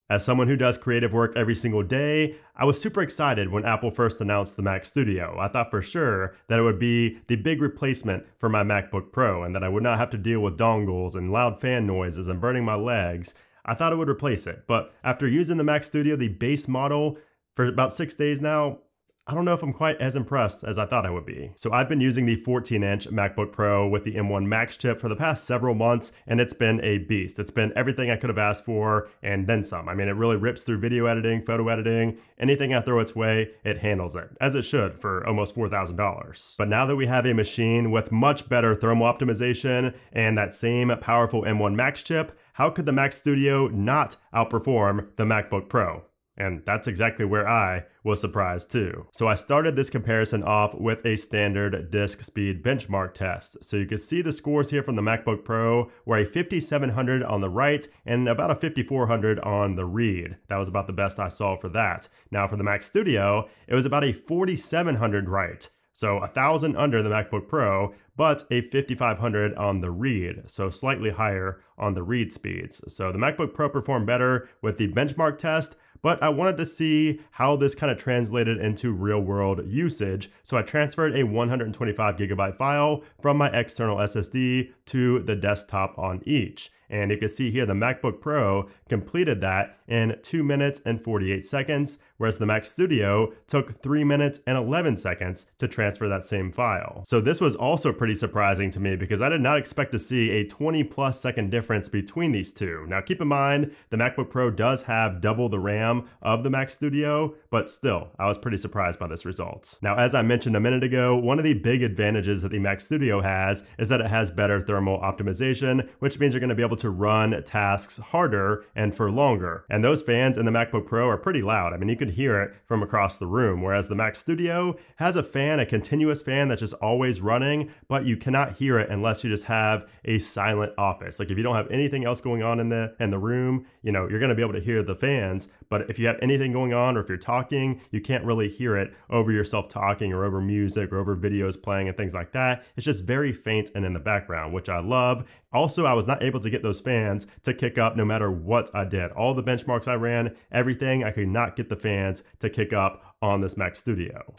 As someone who does creative work every single day, I was super excited when Apple first announced the Mac Studio. I thought for sure that it would be the big replacement for my MacBook Pro and that I would not have to deal with dongles and loud fan noises and burning my legs. I thought it would replace it, but after using the Mac Studio, the base model, for about 6 days now, I don't know if I'm quite as impressed as I thought I would be. So I've been using the 14-inch MacBook Pro with the M1 Max chip for the past several months, and it's been a beast. It's been everything I could have asked for, and then some. I mean, it really rips through video editing, photo editing, anything I throw its way, it handles it, as it should for almost $4,000. But now that we have a machine with much better thermal optimization and that same powerful M1 Max chip, how could the Mac Studio not outperform the MacBook Pro? And that's exactly where I was surprised too. So I started this comparison off with a standard disk speed benchmark test. So you can see the scores here from the MacBook Pro were a 5700 on the write and about a 5400 on the read. That was about the best I saw for that. Now for the Mac Studio, it was about a 4700 write. So 1,000 under the MacBook Pro, but a 5,500 on the read, so slightly higher on the read speeds. So the MacBook Pro performed better with the benchmark test, but I wanted to see how this kind of translated into real world usage. So I transferred a 125 gigabyte file from my external SSD to the desktop on each. And you can see here the MacBook Pro completed that in 2 minutes and 48 seconds, whereas the Mac Studio took 3 minutes and 11 seconds to transfer that same file. So this was also pretty surprising to me because I did not expect to see a 20+ second difference between these two. Now keep in mind, the MacBook Pro does have double the RAM of the Mac Studio, but still, I was pretty surprised by this result. Now, as I mentioned a minute ago, one of the big advantages that the Mac Studio has is that it has better thermal optimization, which means you're going to be able to run tasks harder and for longer. And those fans in the MacBook Pro are pretty loud. I mean, you could hear it from across the room, whereas the Mac Studio has a fan, a continuous fan that's just always running, but you cannot hear it unless you just have a silent office. Like if you don't have anything else going on in the room, you know, you're going to be able to hear the fans, but if you have anything going on or if you're talking, you can't really hear it over yourself talking or over music or over videos playing and things like that. It's just very faint and in the background, which I love. Also, I was not able to get those fans to kick up no matter what I did. All the benchmarks I ran, everything, I could not get the fans to kick up on this Mac Studio.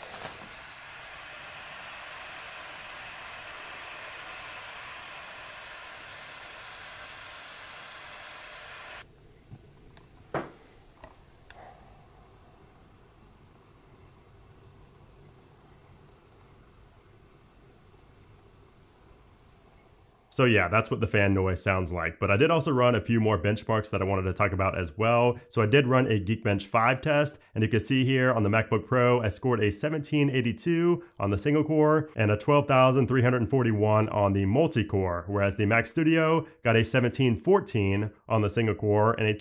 So yeah, that's what the fan noise sounds like. But I did also run a few more benchmarks that I wanted to talk about as well. So I did run a Geekbench 5 test, and you can see here on the MacBook Pro, I scored a 1782 on the single core and a 12,341 on the multi-core, whereas the Mac Studio got a 1714 on the single core and a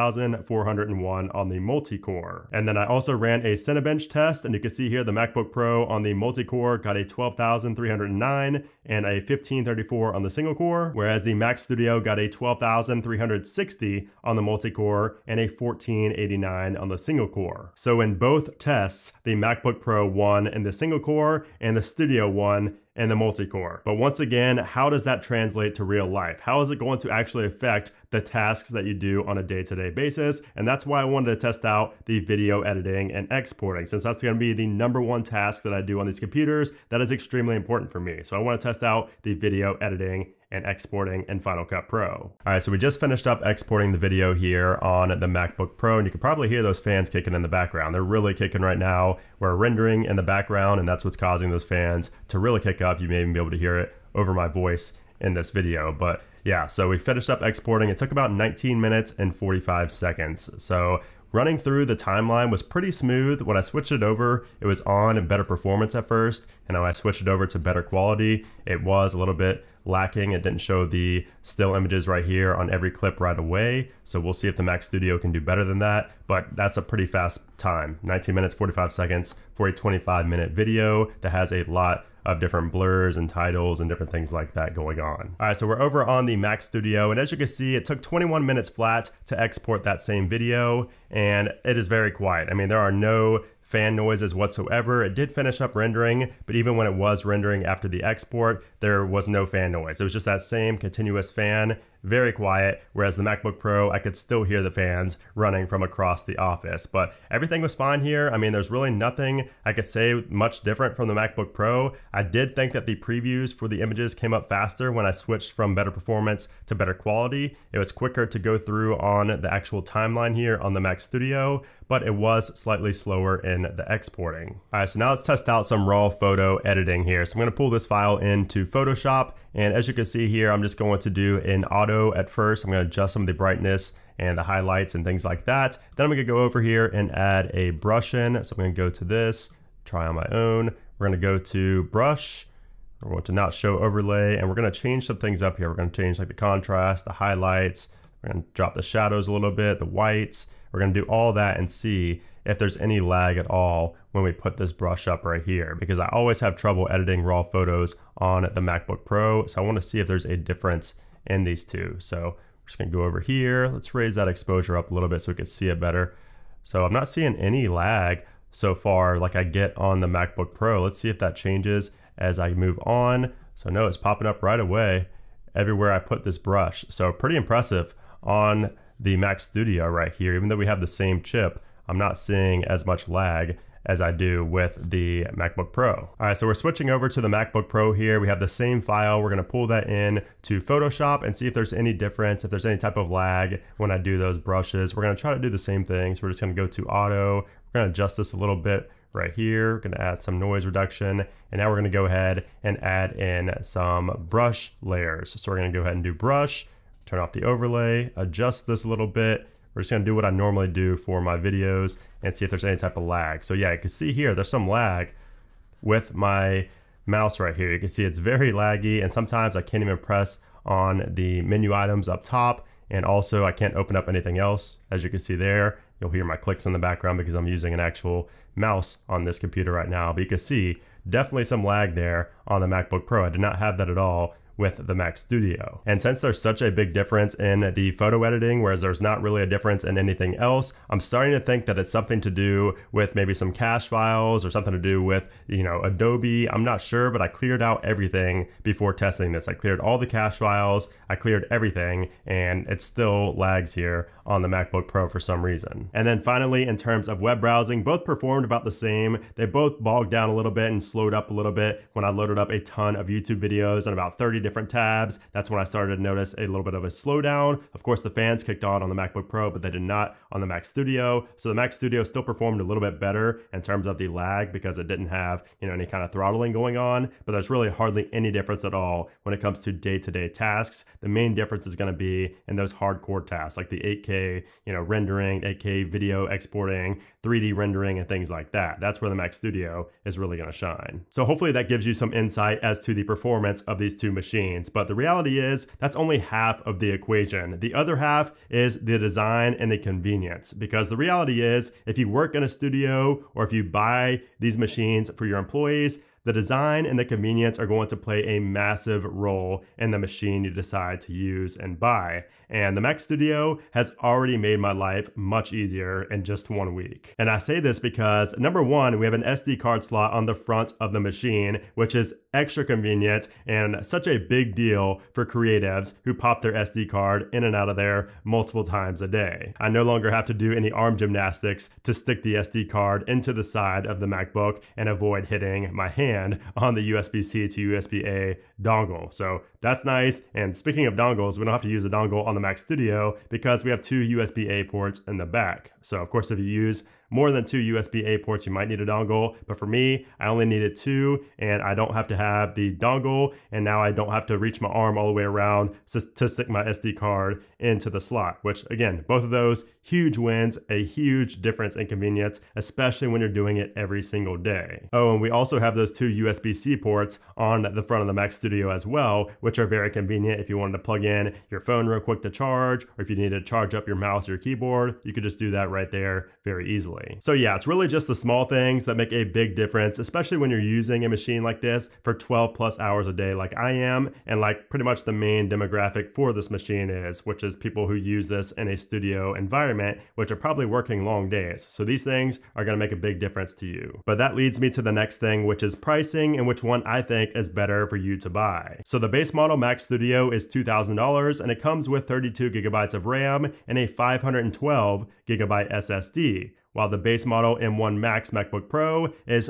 12,401 on the multi-core. And then I also ran a Cinebench test, and you can see here the MacBook Pro on the multi-core got a 12,309 and a 1534 on the single core, whereas the Mac Studio got a 12,360 on the multi-core and a 1489 on the single core. So in both tests, the MacBook Pro won in the single core and the Studio won and the multi-core. But once again, how does that translate to real life? How is it going to actually affect the tasks that you do on a day-to-day basis? And that's why I wanted to test out the video editing and exporting, since that's going to be the #1 task that I do on these computers that is extremely important for me. So I want to test out the video editing and exporting in Final Cut Pro. All right, so we just finished up exporting the video here on the MacBook Pro, and you can probably hear those fans kicking in the background. They're really kicking right now. We're rendering in the background, and that's what's causing those fans to really kick up. You may even be able to hear it over my voice in this video. But yeah, so we finished up exporting. It took about 19 minutes and 45 seconds. So running through the timeline was pretty smooth. When I switched it over, it was on and better performance at first. And when I switched it over to better quality, it was a little bit lacking. It didn't show the still images right here on every clip right away. So we'll see if the Mac Studio can do better than that. But that's a pretty fast time, 19 minutes, 45 seconds for a 25-minute video that has a lot of different blurs and titles and different things like that going on. All right, so we're over on the Mac Studio, and as you can see, it took 21 minutes flat to export that same video, and it is very quiet. I mean, there are no fan noises whatsoever. It did finish up rendering, but even when it was rendering after the export, there was no fan noise. It was just that same continuous fan very quiet, whereas the MacBook Pro, I could still hear the fans running from across the office. But everything was fine here. I mean, there's really nothing I could say much different from the MacBook Pro. I did think that the previews for the images came up faster when I switched from better performance to better quality. It was quicker to go through on the actual timeline here on the Mac Studio, but it was slightly slower in the exporting. All right, so now let's test out some raw photo editing here. So I'm gonna pull this file into Photoshop, and as you can see here, I'm just going to do in auto at first. I'm gonna adjust some of the brightness and the highlights and things like that. Then I'm gonna go over here and add a brush in. So I'm gonna go to this, try on my own. We're gonna go to brush. We're going to not show overlay, and we're gonna change some things up here. We're gonna change like the contrast, the highlights. We're gonna drop the shadows a little bit, the whites. We're gonna do all that and see if there's any lag at all when we put this brush up right here, because I always have trouble editing raw photos on the MacBook Pro. So I wanna see if there's a difference in these two. So we're just gonna go over here. Let's raise that exposure up a little bit so we can see it better. So I'm not seeing any lag so far like I get on the MacBook Pro. Let's see if that changes as I move on. So no, it's popping up right away everywhere I put this brush. So pretty impressive on the Mac Studio right here. Even though we have the same chip, I'm not seeing as much lag as I do with the MacBook Pro. All right, so we're switching over to the MacBook Pro here. We have the same file. We're gonna pull that in to Photoshop and see if there's any difference, if there's any type of lag when I do those brushes. We're gonna try to do the same thing. So we're just gonna go to auto. We're gonna adjust this a little bit right here. We're gonna add some noise reduction. And now we're gonna go ahead and add in some brush layers. So we're gonna go ahead and do brush, turn off the overlay, adjust this a little bit. We're just gonna do what I normally do for my videos and see if there's any type of lag. So yeah, you can see here, there's some lag with my mouse right here. You can see it's very laggy, and sometimes I can't even press on the menu items up top. And also I can't open up anything else. As you can see there, you'll hear my clicks in the background because I'm using an actual mouse on this computer right now. But you can see definitely some lag there on the MacBook Pro. I did not have that at all with the Mac Studio. And since there's such a big difference in the photo editing, whereas there's not really a difference in anything else, I'm starting to think that it's something to do with maybe some cache files or something to do with, you know, Adobe. I'm not sure, but I cleared out everything before testing this. I cleared all the cache files, I cleared everything, and it still lags here on the MacBook Pro for some reason. And then finally, in terms of web browsing, both performed about the same. They both bogged down a little bit and slowed up a little bit when I loaded up a ton of YouTube videos on about 30 different tabs. That's when I started to notice a little bit of a slowdown. Of course, the fans kicked on the MacBook Pro, but they did not on the Mac Studio. So the Mac Studio still performed a little bit better in terms of the lag because it didn't have, you know, any kind of throttling going on, but there's really hardly any difference at all when it comes to day-to-day tasks. The main difference is going to be in those hardcore tasks like the 8K, you know, rendering, 8K video exporting, 3D rendering, and things like that. That's where the Mac Studio is really going to shine. So hopefully that gives you some insight as to the performance of these two machines. But the reality is that's only half of the equation. The other half is the design and the convenience, because the reality is if you work in a studio or if you buy these machines for your employees, the design and the convenience are going to play a massive role in the machine you decide to use and buy. And the Mac Studio has already made my life much easier in just 1 week. And I say this because, number one, we have an SD card slot on the front of the machine, which is extra convenient and such a big deal for creatives who pop their SD card in and out of there multiple times a day. I no longer have to do any arm gymnastics to stick the SD card into the side of the MacBook and avoid hitting my hand on the USB-C to USB-A dongle. So that's nice. And speaking of dongles, we don't have to use a dongle on the Mac Studio because we have two USB-A ports in the back. So of course, if you use more than two USB-A ports, you might need a dongle. But for me, I only needed two, and I don't have to have the dongle. And now I don't have to reach my arm all the way around to stick my SD card into the slot, which again, both of those huge wins, a huge difference in convenience, especially when you're doing it every single day. Oh, and we also have those two USB-C ports on the front of the Mac Studio as well, which are very convenient if you wanted to plug in your phone real quick to charge, or if you need to charge up your mouse or your keyboard, you could just do that right there very easily. So yeah, it's really just the small things that make a big difference, especially when you're using a machine like this for 12 plus hours a day like I am, and like pretty much the main demographic for this machine is, which is people who use this in a studio environment, which are probably working long days. So these things are going to make a big difference to you. But that leads me to the next thing, which is pricing and which one I think is better for you to buy. So the base model model Mac Studio is $2,000 and it comes with 32 gigabytes of RAM and a 512 gigabyte SSD, while the base model M1 Max MacBook Pro is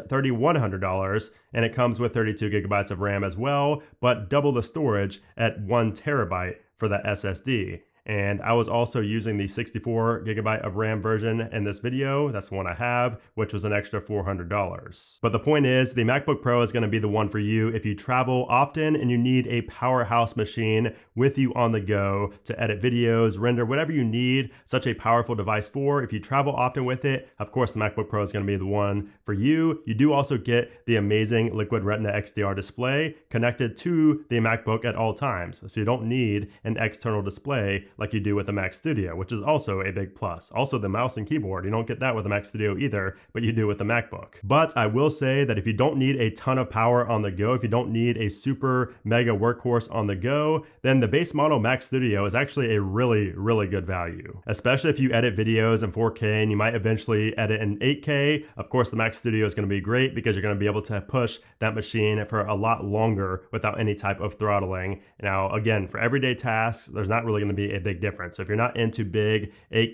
$3,100 and it comes with 32 gigabytes of RAM as well, but double the storage at 1 terabyte for that SSD. And I was also using the 64 gigabyte of RAM version in this video. That's the one I have, which was an extra $400. But the point is, the MacBook Pro is going to be the one for you if you travel often and you need a powerhouse machine with you on the go to edit videos, render, whatever you need such a powerful device for. If you travel often with it, of course, the MacBook Pro is going to be the one for you. You do also get the amazing Liquid Retina XDR display connected to the MacBook at all times. So you don't need an external display like you do with the Mac Studio, which is also a big plus. Also the mouse and keyboard, you don't get that with the Mac Studio either, but you do with the MacBook. But I will say that if you don't need a ton of power on the go, if you don't need a super mega workhorse on the go, then the base model Mac Studio is actually a really, really good value. Especially if you edit videos in 4K and you might eventually edit in 8K. Of course, the Mac Studio is going to be great because you're going to be able to push that machine for a lot longer without any type of throttling. Now, again, for everyday tasks, there's not really going to be a big difference. So if you're not into big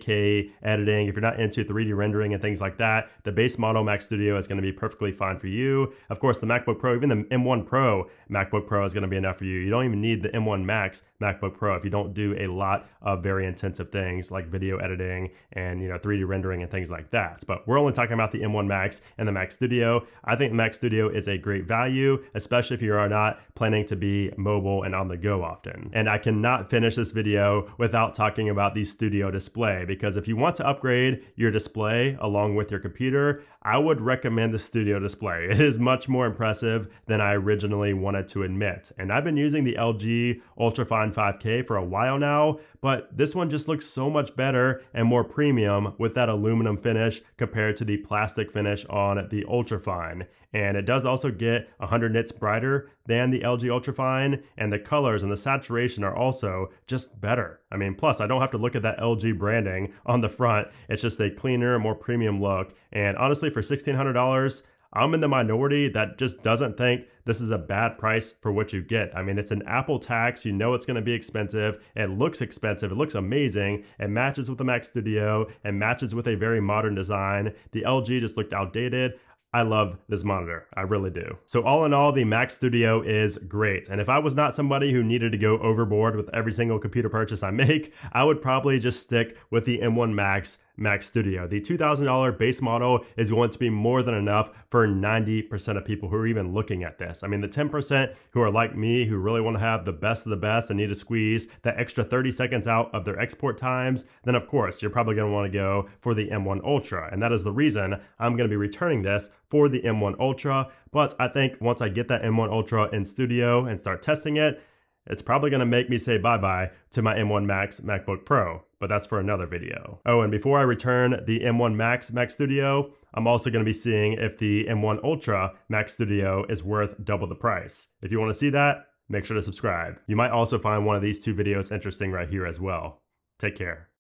8K editing, if you're not into 3D rendering and things like that, the base model Mac Studio is going to be perfectly fine for you. Of course, the MacBook Pro, even the M1 Pro MacBook Pro is going to be enough for you. You don't even need the M1 Max MacBook Pro if you don't do a lot of very intensive things like video editing and 3D rendering and things like that. But we're only talking about the M1 Max and the Mac Studio. I think the Mac Studio is a great value, especially if you are not planning to be mobile and on the go often. And I cannot finish this video without talking about the Studio display, because if you want to upgrade your display along with your computer, I would recommend the Studio display. It is much more impressive than I originally wanted to admit. And I've been using the LG Ultrafine 5K for a while now, but this one just looks so much better and more premium with that aluminum finish compared to the plastic finish on the Ultrafine. And it does also get 100 nits brighter than the LG Ultrafine, and the colors and the saturation are also just better. I mean, plus I don't have to look at that LG branding on the front. It's just a cleaner, more premium look. And honestly, for $1,600, I'm in the minority that just doesn't think this is a bad price for what you get. I mean, it's an Apple tax. You know it's going to be expensive. It looks expensive. It looks amazing. It matches with the Mac Studio. It matches with a very modern design. The LG just looked outdated. I love this monitor, I really do. So all in all, the Mac Studio is great. And if I was not somebody who needed to go overboard with every single computer purchase I make, I would probably just stick with the M1 Max Mac Studio. The $2,000 base model is going to be more than enough for 90% of people who are even looking at this. I mean, the 10% who are like me, who really want to have the best of the best and need to squeeze that extra 30 seconds out of their export times, then of course, you're probably going to want to go for the M1 Ultra. And that is the reason I'm going to be returning this for the M1 Ultra. But I think once I get that M1 Ultra in studio and start testing it, it's probably going to make me say bye-bye to my M1 Max MacBook Pro, but that's for another video. Oh, and before I return the M1 Max Mac Studio, I'm also going to be seeing if the M1 Ultra Mac Studio is worth double the price. If you want to see that, make sure to subscribe. You might also find one of these two videos interesting right here as well. Take care.